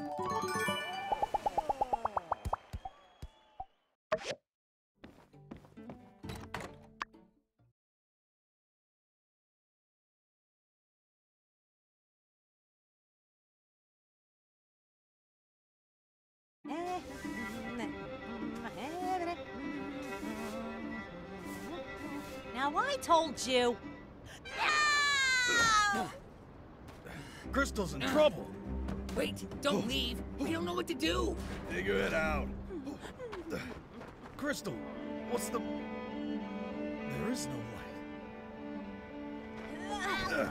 Now I told you. No! Crystal's in trouble. Wait, don't leave. We don't know what to do. Figure it out. Crystal, what's the... There is no light.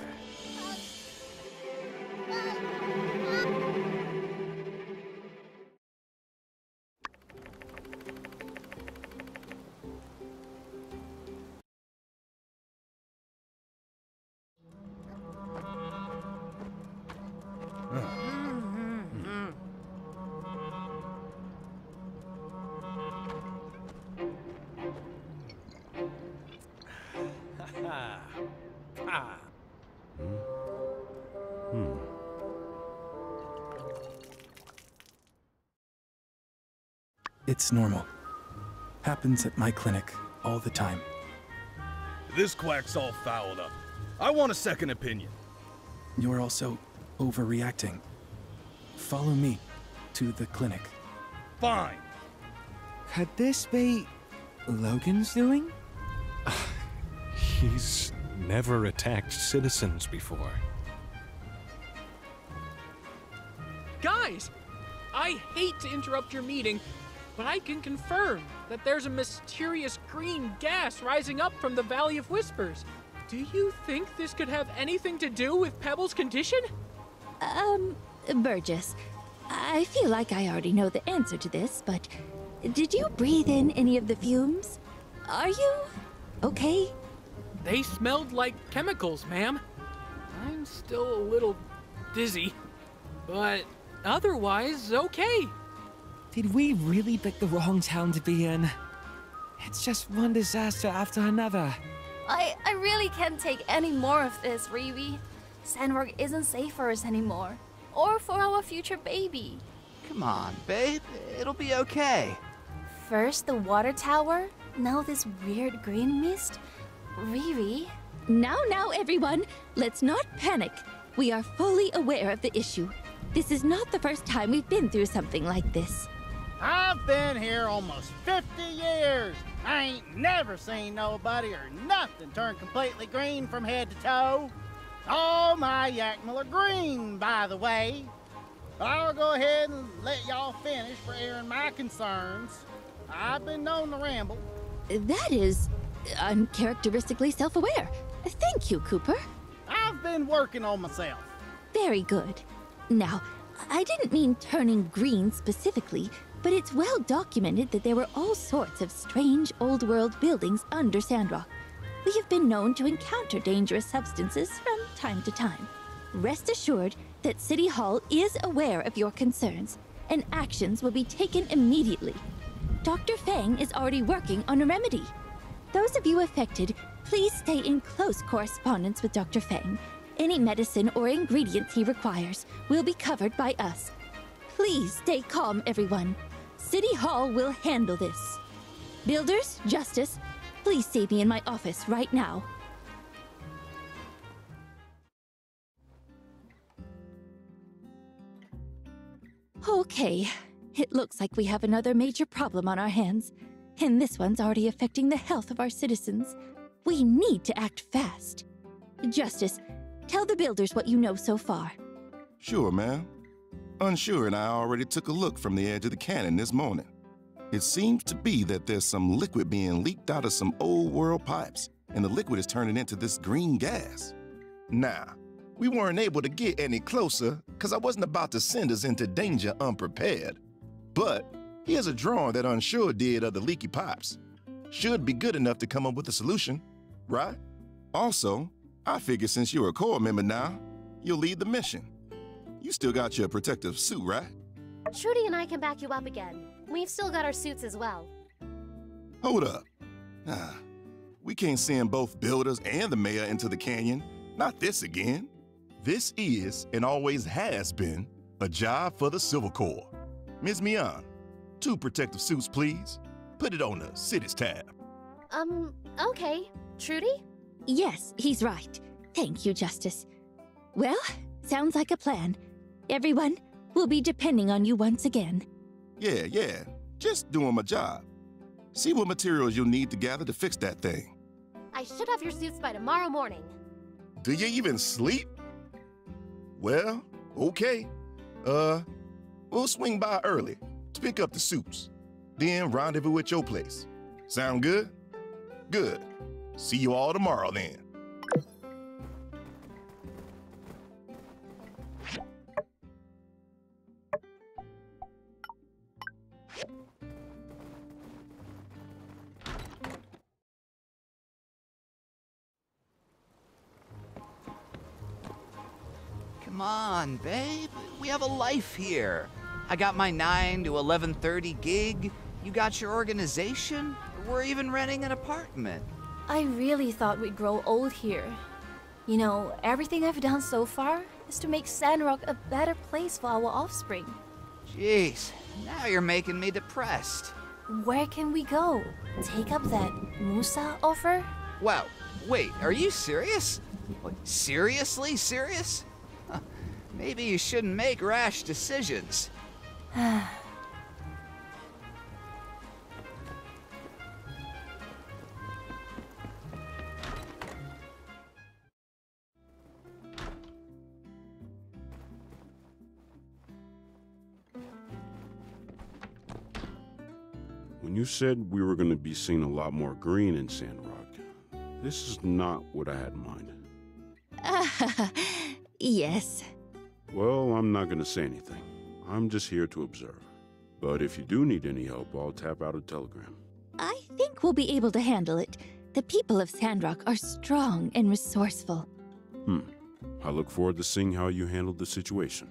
It's normal. Happens at my clinic all the time. This quack's all fouled up. I want a second opinion. You're also overreacting. Follow me to the clinic. Fine. Could this be Logan's doing? He's never attacked citizens before. Guys, I hate to interrupt your meeting, but I can confirm that there's a mysterious green gas rising up from the Valley of Whispers. Do you think this could have anything to do with Pebble's condition? Burgess, I feel like I already know the answer to this, but did you breathe in any of the fumes? Are you okay? They smelled like chemicals, ma'am. I'm still a little dizzy, but otherwise okay. Did we really pick the wrong town to be in? It's just one disaster after another. I really can't take any more of this, Riri. Sandrock isn't safe for us anymore. Or for our future baby. Come on, babe. It'll be okay. First the water tower, now this weird green mist. Riri? Now, everyone, let's not panic. We are fully aware of the issue. This is not the first time we've been through something like this. I've been here almost 50 years. I ain't never seen nobody or nothing turn completely green from head to toe. All my Yakmel are green, by the way. But I'll go ahead and let y'all finish for airing my concerns. I've been known to ramble. That is uncharacteristically self-aware. Thank you, Cooper. I've been working on myself. Very good. Now, I didn't mean turning green specifically, but it's well documented that there were all sorts of strange old-world buildings under Sandrock. We have been known to encounter dangerous substances from time to time. Rest assured that City Hall is aware of your concerns, and actions will be taken immediately. Dr. Fang is already working on a remedy. Those of you affected, please stay in close correspondence with Dr. Fang. Any medicine or ingredients he requires will be covered by us. Please stay calm, everyone. City Hall will handle this. Builders, Justice, please see me in my office right now. Okay, it looks like we have another major problem on our hands, and this one's already affecting the health of our citizens. We need to act fast. Justice, tell the builders what you know so far. Sure, ma'am. Unsure and I already took a look from the edge of the cannon this morning. It seems to be that there's some liquid being leaked out of some old-world pipes, and the liquid is turning into this green gas. Now, we weren't able to get any closer because I wasn't about to send us into danger unprepared. But here's a drawing that Unsure did of the leaky pipes. Should be good enough to come up with a solution, right? Also, I figure since you're a Corps member now, you'll lead the mission. You still got your protective suit, right? Trudy and I can back you up again. We've still got our suits as well. Hold up. We can't send both builders and the mayor into the canyon. Not this again. This is, and always has been, A job for the Civil Corps. Ms. Mian, 2 protective suits, please. Put it on the city's tab. Okay. Trudy? Yes, he's right. Thank you, Justice. Well, sounds like a plan. Everyone, we'll be depending on you once again. Yeah. Just doing my job. See what materials you'll need to gather to fix that thing. I should have your suits by tomorrow morning. Do you even sleep? Well, okay. We'll swing by early to pick up the suits. Then rendezvous at your place. Sound good? Good. See you all tomorrow then. Come on, babe. We have a life here. I got my 9 to 11:30 gig. You got your organization. We're even renting an apartment. I really thought we'd grow old here. You know, everything I've done so far is to make Sandrock a better place for our offspring. Jeez, now you're making me depressed. Where can we go? Take up that Musa offer? Wow, wait, are you serious? What, seriously serious? Huh, maybe you shouldn't make rash decisions. When you said we were going to be seeing a lot more green in Sandrock, this is not what I had in mind. Yes. Well, I'm not going to say anything. I'm just here to observe. But if you do need any help, I'll tap out a telegram. I think we'll be able to handle it. The people of Sandrock are strong and resourceful. I look forward to seeing how you handled the situation.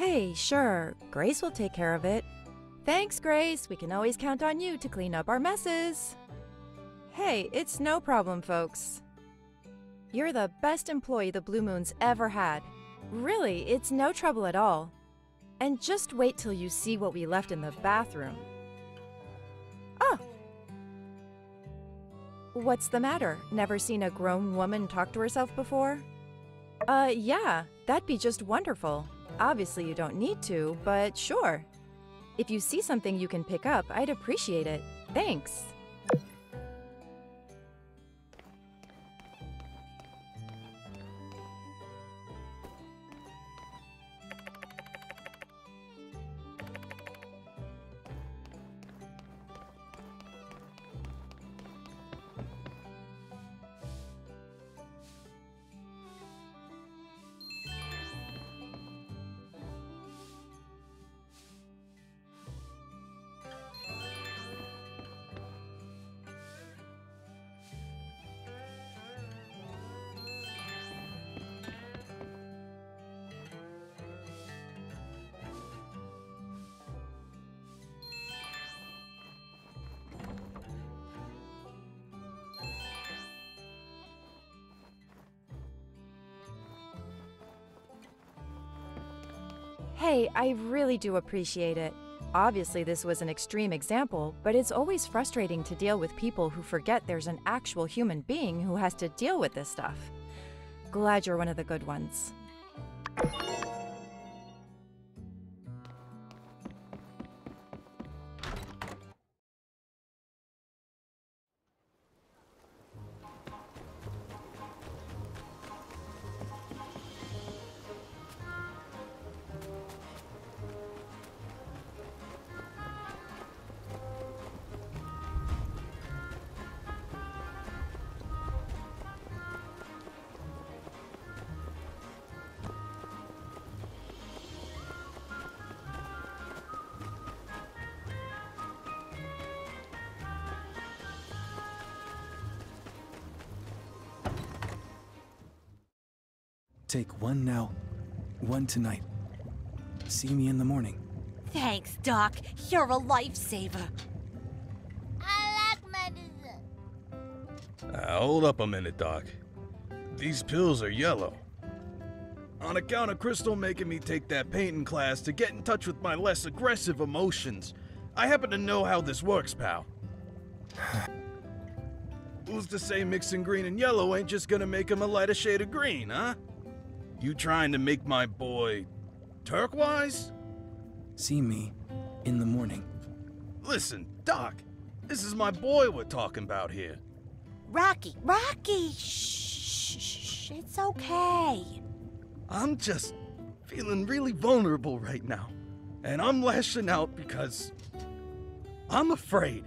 Hey, sure. Grace will take care of it. Thanks, Grace. We can always count on you to clean up our messes. Hey, it's no problem, folks. You're the best employee the Blue Moon's ever had. Really, it's no trouble at all. And just wait till you see what we left in the bathroom. Oh! What's the matter? Never seen a grown woman talk to herself before? Yeah, that'd be just wonderful. Obviously you don't need to, but sure. If you see something you can pick up, I'd appreciate it. Thanks. Hey, I really do appreciate it. Obviously, this was an extreme example, but it's always frustrating to deal with people who forget there's an actual human being who has to deal with this stuff. Glad you're one of the good ones. Take one now, one tonight. See me in the morning. Thanks, Doc. You're a lifesaver. I like medicine. Hold up a minute, Doc. These pills are yellow. On account of Crystal making me take that painting class to get in touch with my less aggressive emotions, I happen to know how this works, pal. Who's to say mixing green and yellow ain't just gonna make him a lighter shade of green, huh? You trying to make my boy turquoise? See me in the morning. Listen, Doc, this is my boy we're talking about here. Rocky, shh, it's okay. I'm just feeling really vulnerable right now, and I'm lashing out because I'm afraid.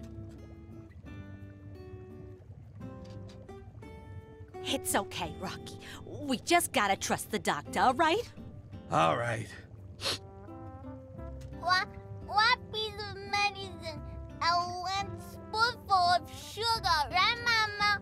It's okay, Rocky. We just gotta trust the doctor, all right? All right. What piece of medicine? And one spoonful of sugar, right, Mama?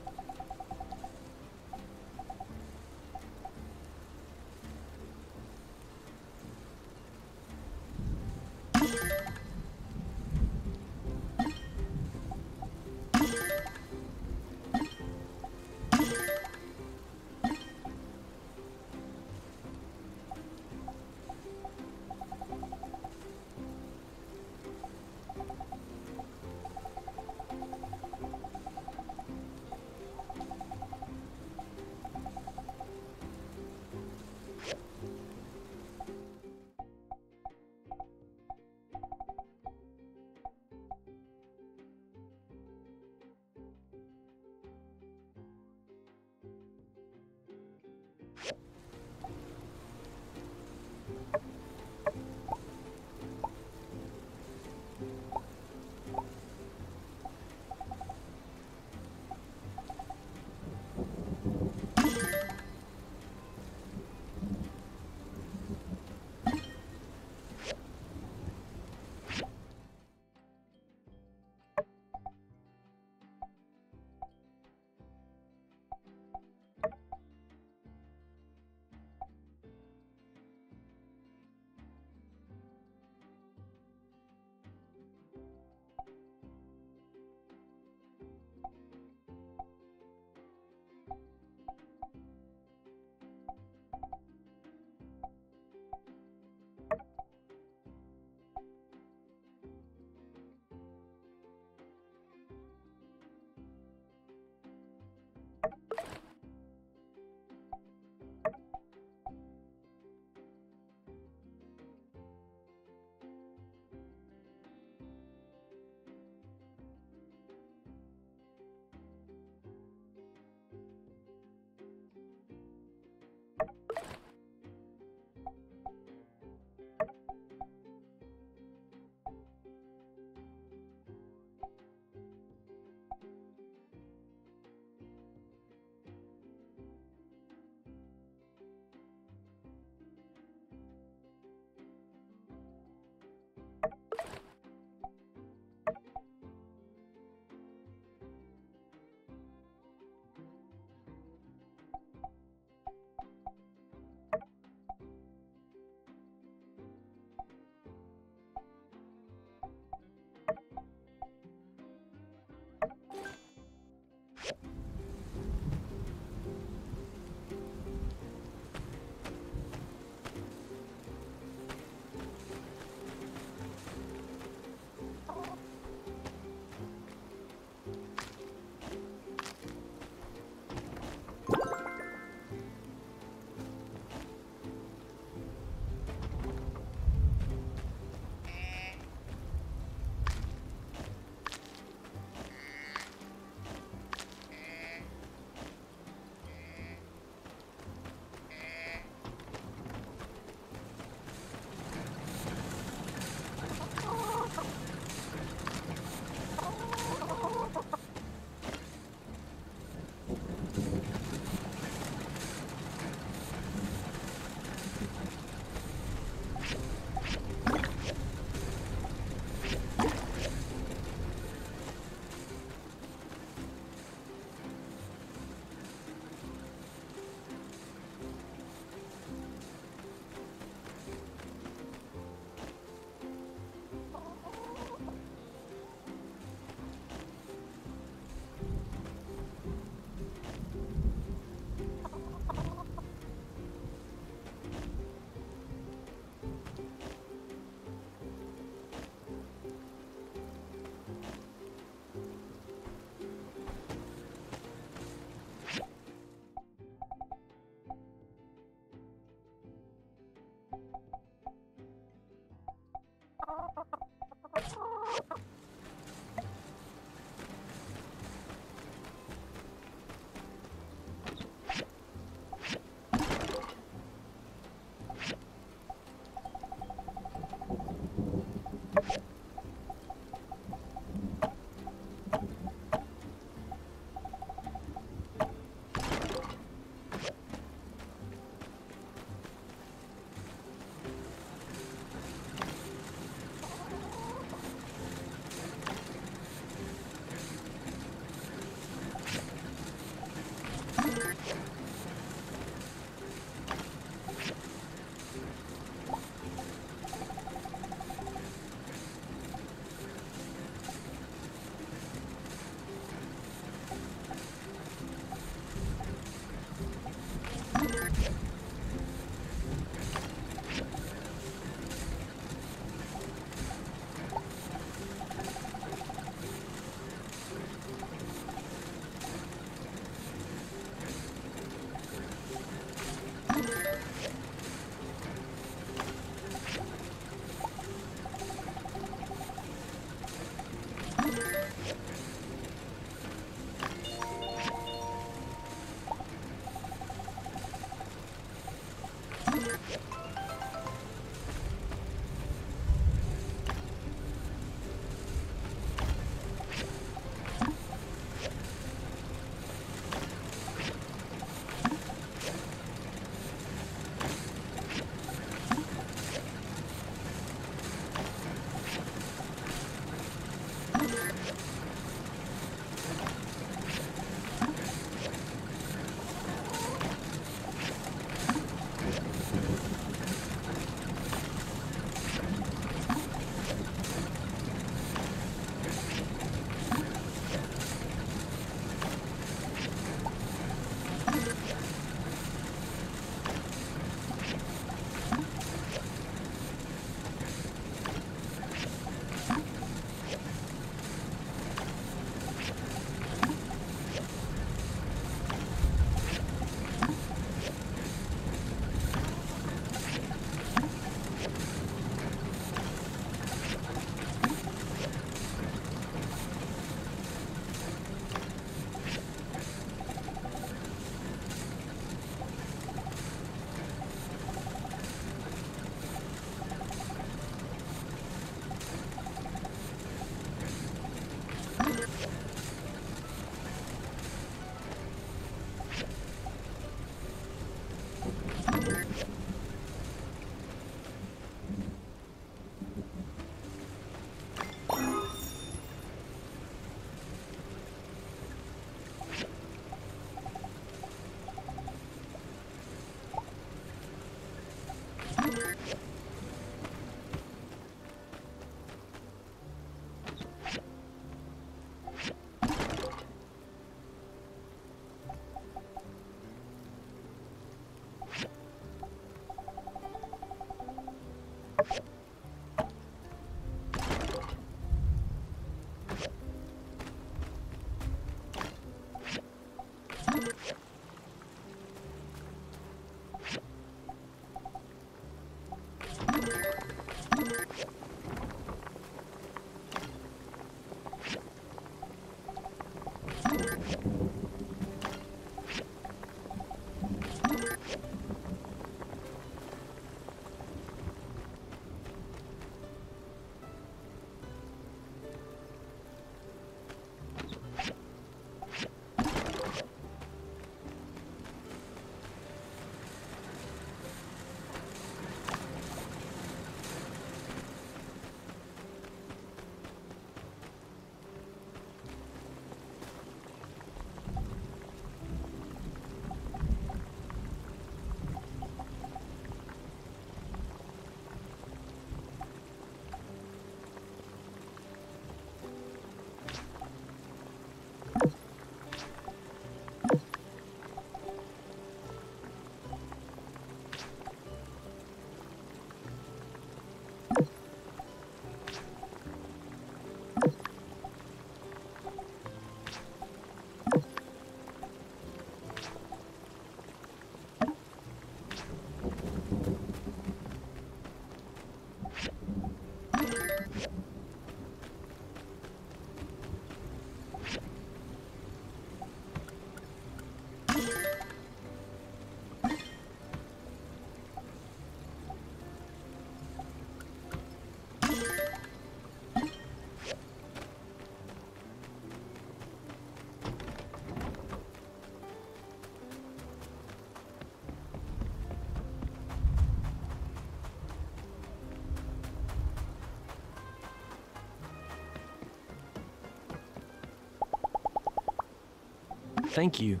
Thank you.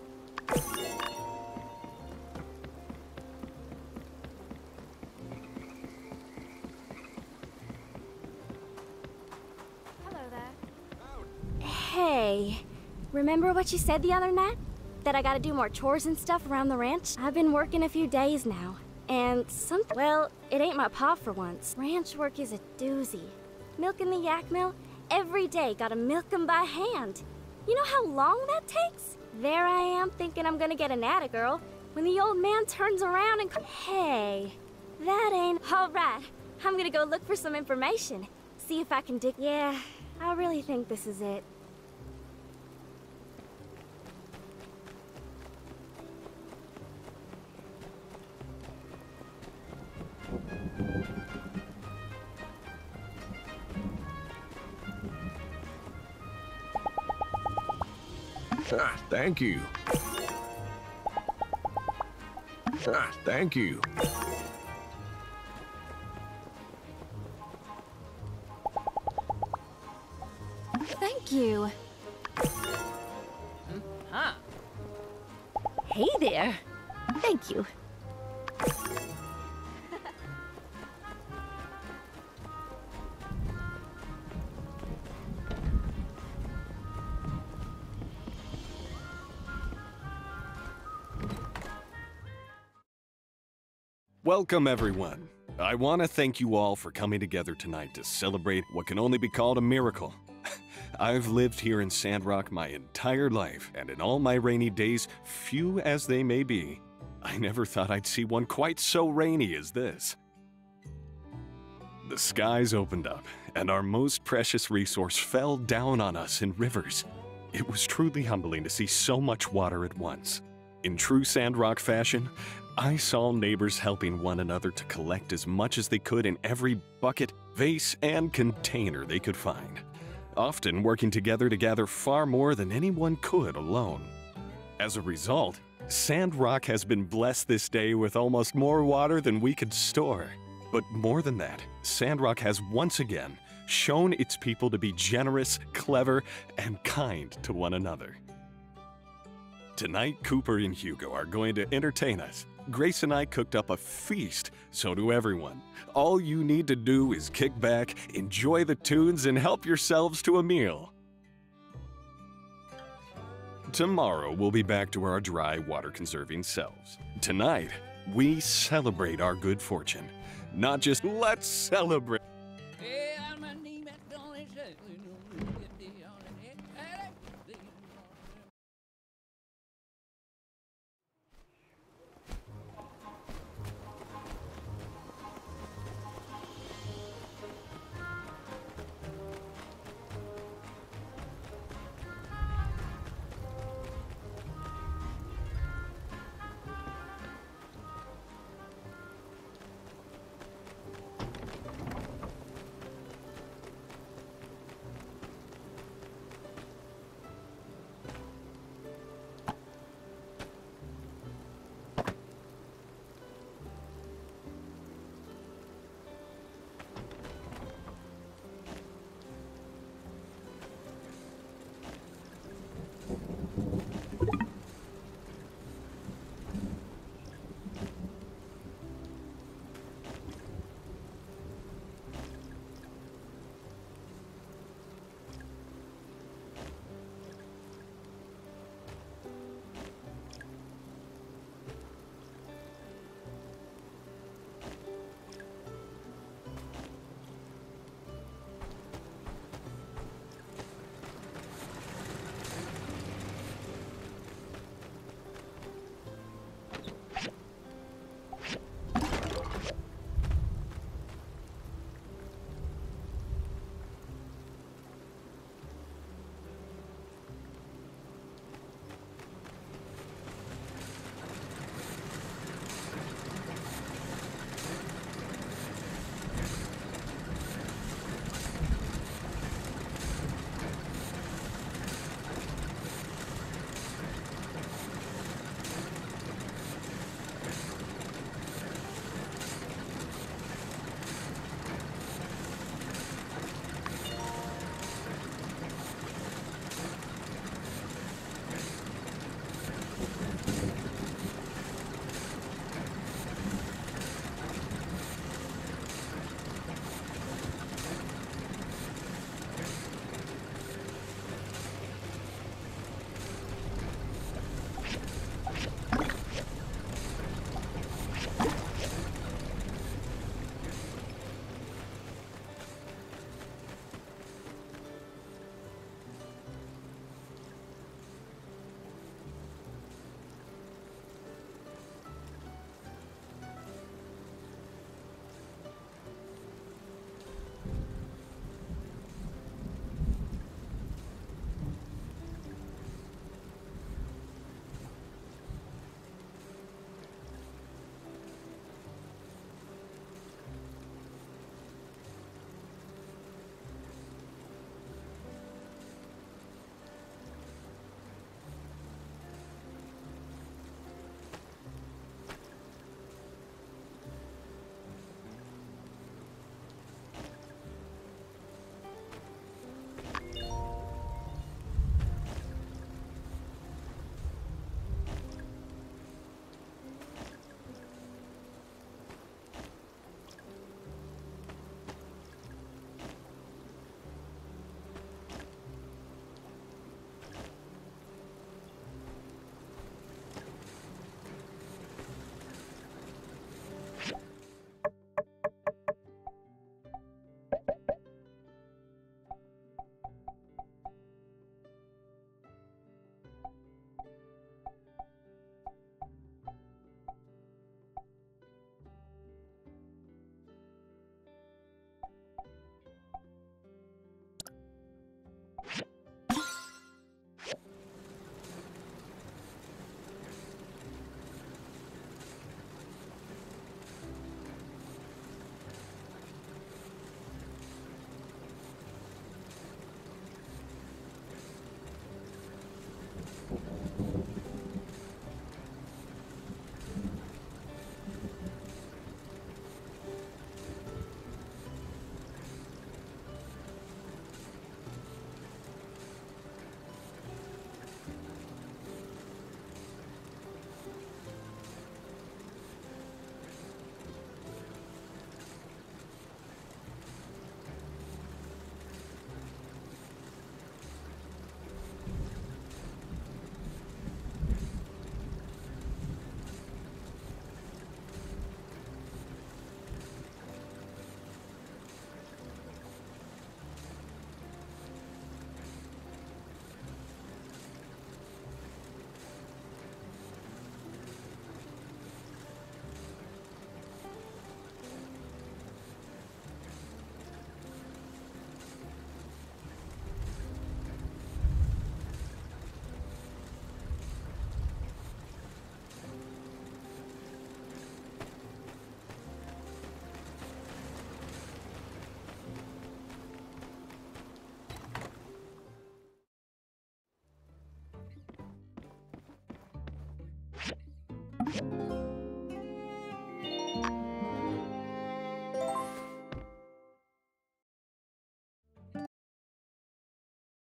Hey, remember what you said the other night? That I gotta do more chores and stuff around the ranch? I've been working a few days now, and well, it ain't my pa for once. Ranch work is a doozy. Milking the yak mill, every day gotta milk 'em by hand. You know how long that takes? There I am thinking I'm gonna get an atta-girl when the old man turns around and hey, that ain't all right. I'm gonna go look for some information. See if I can dig. Yeah, I really think this is it. Thank you. Thank you. Thank you. Huh. Hey there. Thank you. Welcome, everyone. I want to thank you all for coming together tonight to celebrate what can only be called a miracle. I've lived here in Sandrock my entire life, and in all my rainy days, few as they may be, I never thought I'd see one quite so rainy as this. The skies opened up, and our most precious resource fell down on us in rivers. It was truly humbling to see so much water at once. In true Sandrock fashion, I saw neighbors helping one another to collect as much as they could in every bucket, vase, and container they could find, often working together to gather far more than anyone could alone. As a result, Sandrock has been blessed this day with almost more water than we could store. But more than that, Sandrock has once again shown its people to be generous, clever, and kind to one another. Tonight, Cooper and Hugo are going to entertain us. Grace and I cooked up a feast, so do everyone. All you need to do is kick back, enjoy the tunes, and help yourselves to a meal. Tomorrow, we'll be back to our dry, water-conserving selves. Tonight, we celebrate our good fortune. Not just let's celebrate.